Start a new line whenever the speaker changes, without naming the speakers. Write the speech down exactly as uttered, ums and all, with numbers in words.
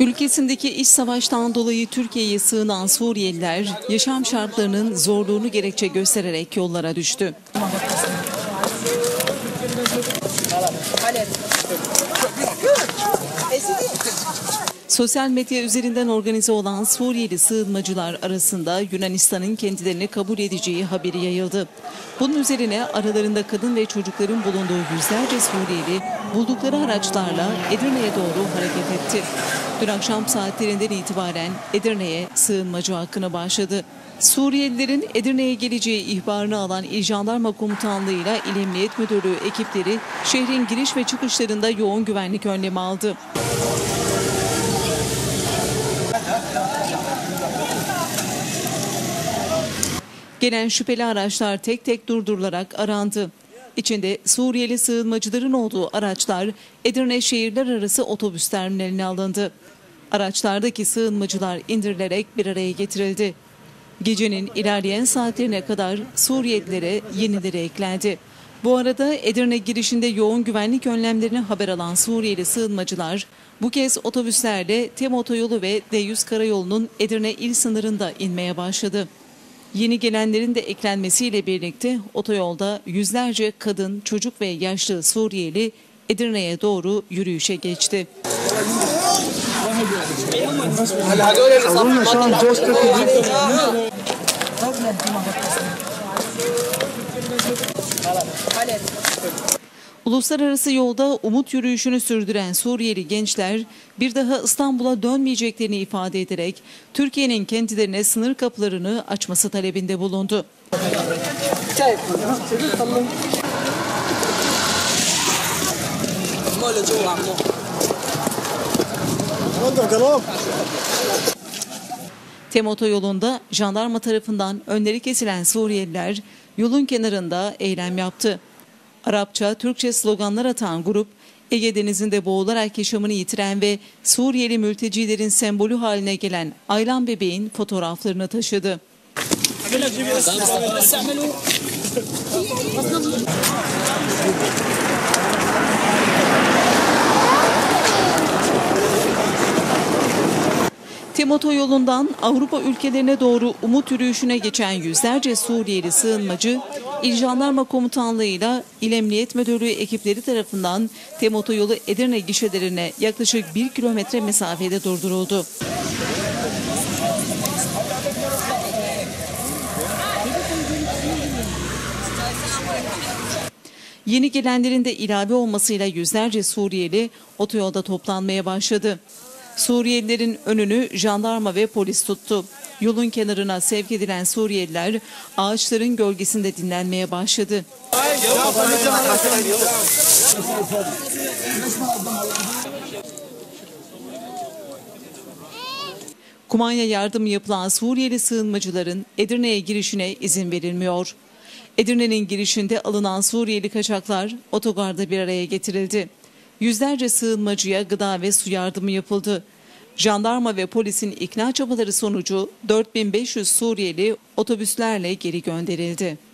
Ülkesindeki iç savaştan dolayı Türkiye'ye sığınan Suriyeliler yaşam şartlarının zorluğunu gerekçe göstererek yollara düştü. Sosyal medya üzerinden organize olan Suriyeli sığınmacılar arasında Yunanistan'ın kendilerini kabul edeceği haberi yayıldı. Bunun üzerine aralarında kadın ve çocukların bulunduğu yüzlerce Suriyeli buldukları araçlarla Edirne'ye doğru hareket etti. Dün akşam saatlerinden itibaren Edirne'ye sığınmacı hakkını başladı. Suriyelilerin Edirne'ye geleceği ihbarını alan İl Jandarma Komutanlığı'yla İl Emniyet Müdürlüğü ekipleri şehrin giriş ve çıkışlarında yoğun güvenlik önlemi aldı. Gelen şüpheli araçlar tek tek durdurularak arandı. İçinde Suriyeli sığınmacıların olduğu araçlar Edirne şehirler arası otobüs terminaline alındı. Araçlardaki sığınmacılar indirilerek bir araya getirildi. Gecenin ilerleyen saatlerine kadar Suriyelilere yenileri eklendi. Bu arada Edirne girişinde yoğun güvenlik önlemlerini haber alan Suriyeli sığınmacılar bu kez otobüslerle TEM otoyolu ve D yüz karayolunun Edirne il sınırında inmeye başladı. Yeni gelenlerin de eklenmesiyle birlikte otoyolda yüzlerce kadın, çocuk ve yaşlı Suriyeli Edirne'ye doğru yürüyüşe geçti. Uluslararası yolda umut yürüyüşünü sürdüren Suriyeli gençler bir daha İstanbul'a dönmeyeceklerini ifade ederek Türkiye'nin kendilerine sınır kapılarını açması talebinde bulundu. TEM otoyolunda jandarma tarafından önleri kesilen Suriyeliler yolun kenarında eylem yaptı. Arapça, Türkçe sloganlar atan grup, Ege Denizi'nde boğularak yaşamını yitiren ve Suriyeli mültecilerin sembolü haline gelen Aylan bebeğin fotoğraflarını taşıdı. TEM otoyolundan Avrupa ülkelerine doğru umut yürüyüşüne geçen yüzlerce Suriyeli sığınmacı, İl Jandarma Komutanlığı'yla İl Emniyet Müdürlüğü ekipleri tarafından TEM otoyolu Edirne gişelerine yaklaşık bir kilometre mesafede durduruldu. Yeni gelenlerin de ilave olmasıyla yüzlerce Suriyeli otoyolda toplanmaya başladı. Suriyelilerin önünü jandarma ve polis tuttu. Yolun kenarına sevk edilen Suriyeliler ağaçların gölgesinde dinlenmeye başladı. Kumanya yardımı yapılan Suriyeli sığınmacıların Edirne'ye girişine izin verilmiyor. Edirne'nin girişinde alınan Suriyeli kaçaklar otogarda bir araya getirildi. Yüzlerce sığınmacıya gıda ve su yardımı yapıldı. Jandarma ve polisin ikna çabaları sonucu dört bin beş yüz Suriyeli otobüslerle geri gönderildi.